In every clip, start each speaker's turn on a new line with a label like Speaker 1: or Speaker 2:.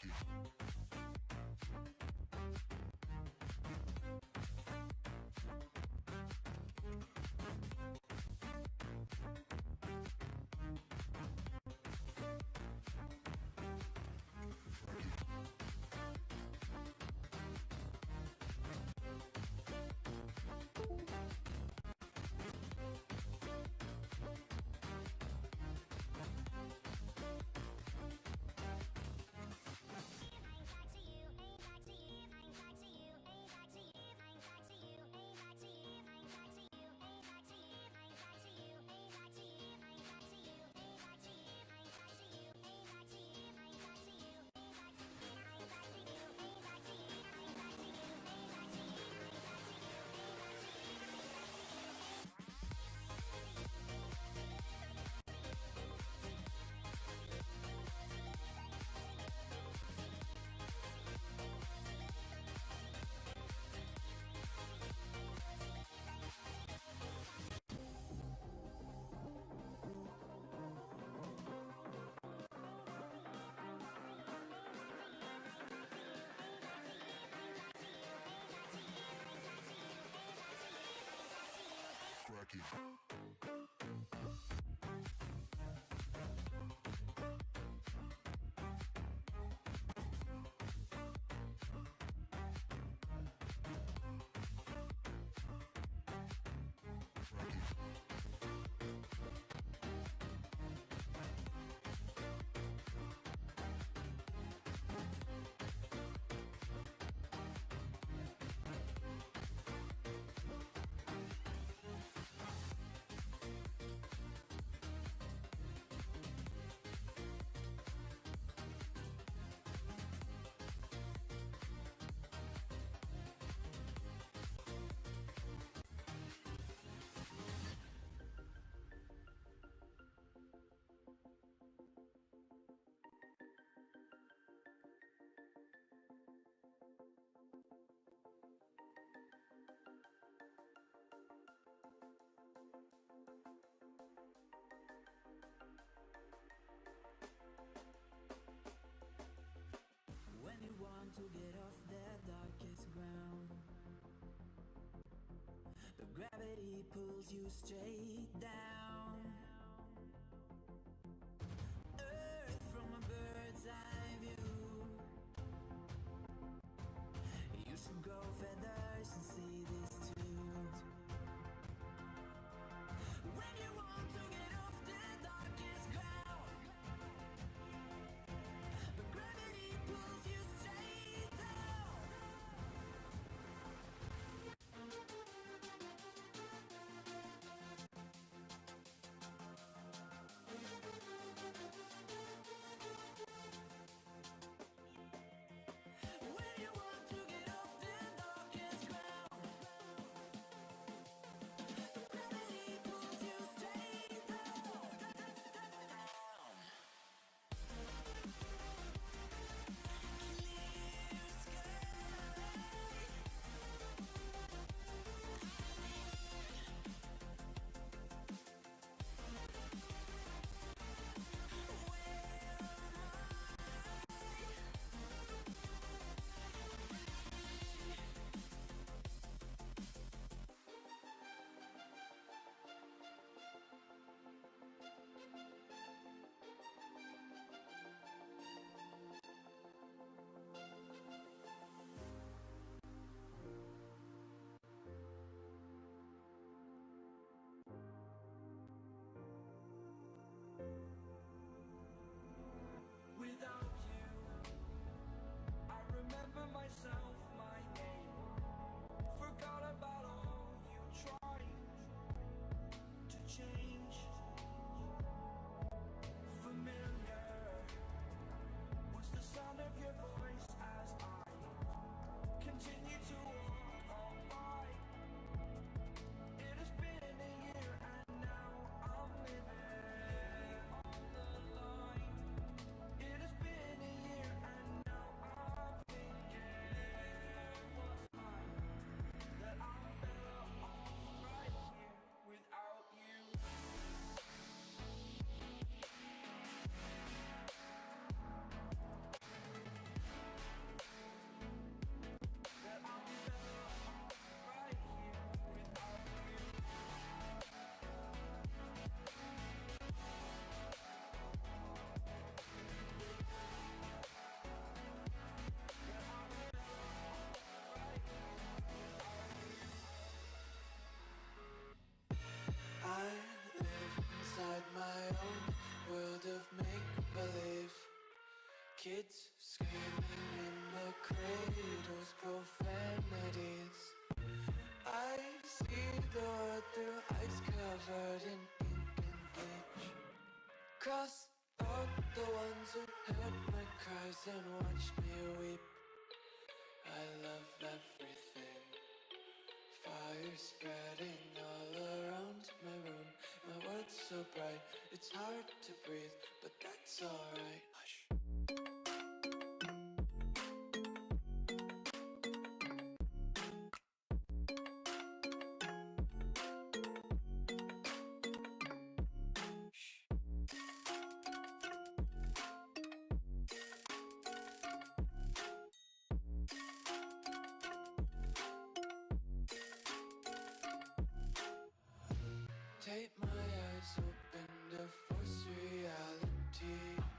Speaker 1: When you want to get off the darkest ground, the gravity pulls you straight down. Earth from a bird's eye view. You should grow feathers and see this too. When you want to get off the darkest ground, the gravity pulls you straight down.
Speaker 2: Kids screaming in the cradles, profanities. I see the world through ice covered in ink and bleach. Cross out the ones who heard my cries and watched me weep. I love everything. Fire spreading all around my room. My world's so bright, it's hard to breathe, but that's alright. Hush. Take my eyes open to force reality.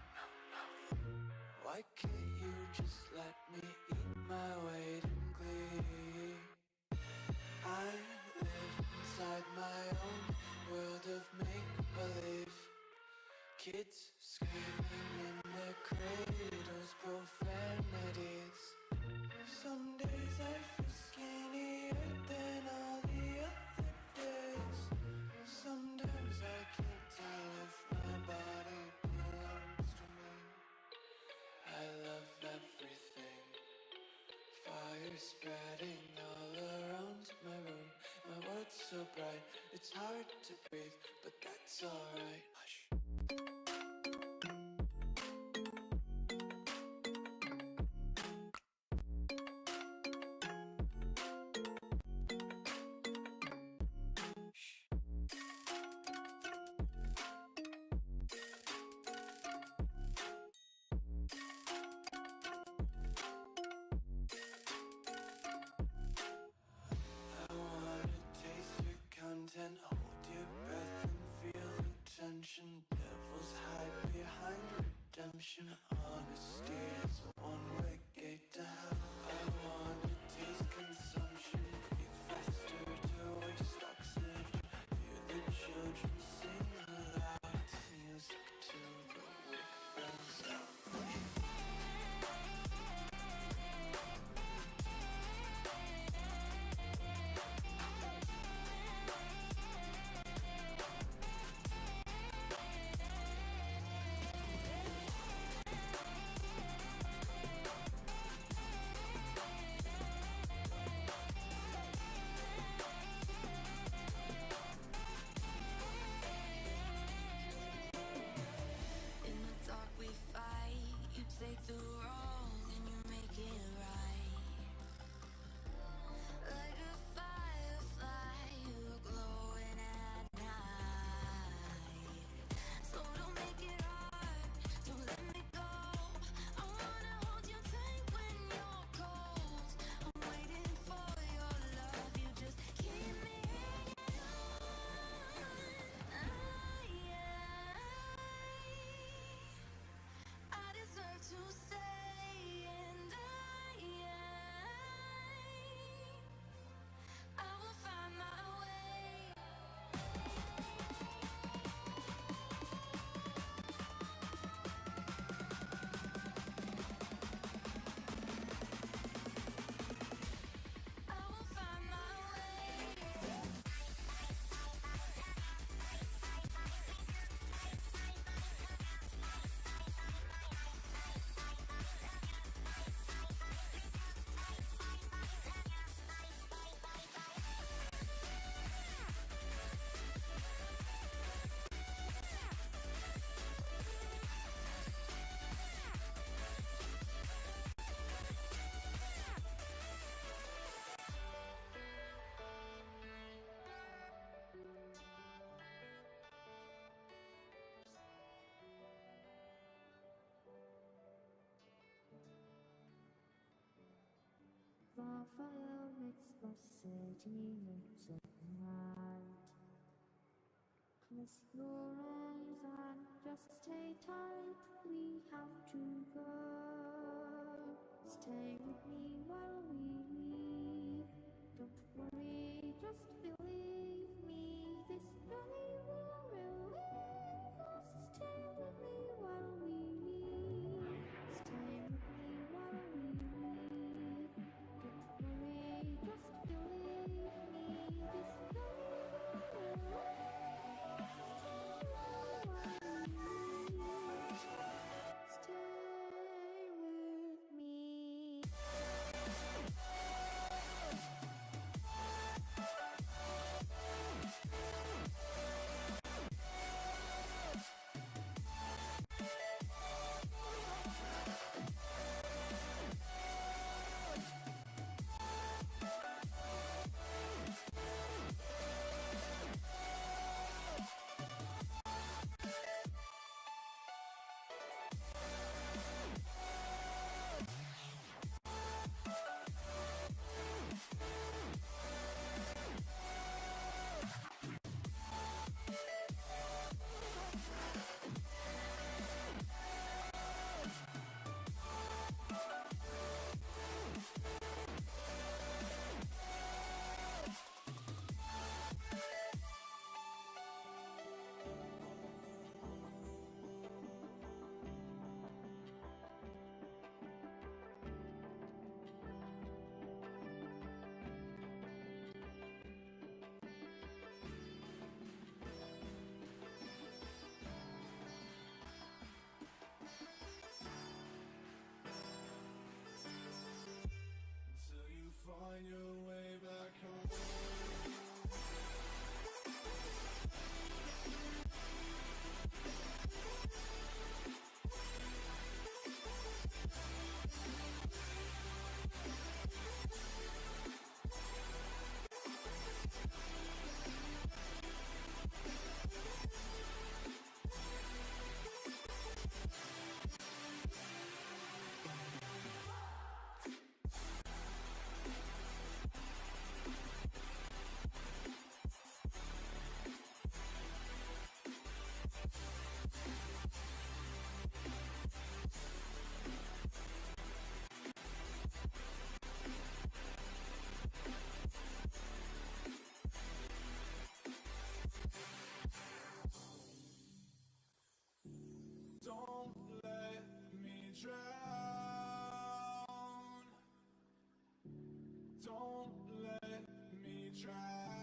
Speaker 2: Why can't you just let me eat my weight in glee? I live inside my own world of make-believe. Kids screaming in their cradles, profanities. Some days I feel skinnier than all the other days. Sometimes I can't tell if my body belongs to me. I love everything. Fire spreading all around my room. My world's so bright, it's hard to breathe, but that's alright. Hush. I wanna taste your content, hold your breath and feel the tension. Devils hide behind redemption. Honesty is a one-way gate to hell. I wanna taste consumption, breathe faster to waste oxygen. Hear the children sing aloud, it's music till the wick burns out.
Speaker 1: In the dark we fight. You take the wrong and you make it right. Like a firefly, you're glowing at night. So don't make it hard, don't let me go. I wanna hold you tight when you're cold. I'm waiting for your love, you just keep me hanging on. I deserve to stay, and I will find my way. I will find my way.
Speaker 3: Fire makes the city looks at night. Close your eyes and just stay tight. We have to go. Stay with me while we leave. Don't worry, just believe me. This journey will relieve us. Stay with me while we leave. Stay
Speaker 2: drown. Don't let me drown.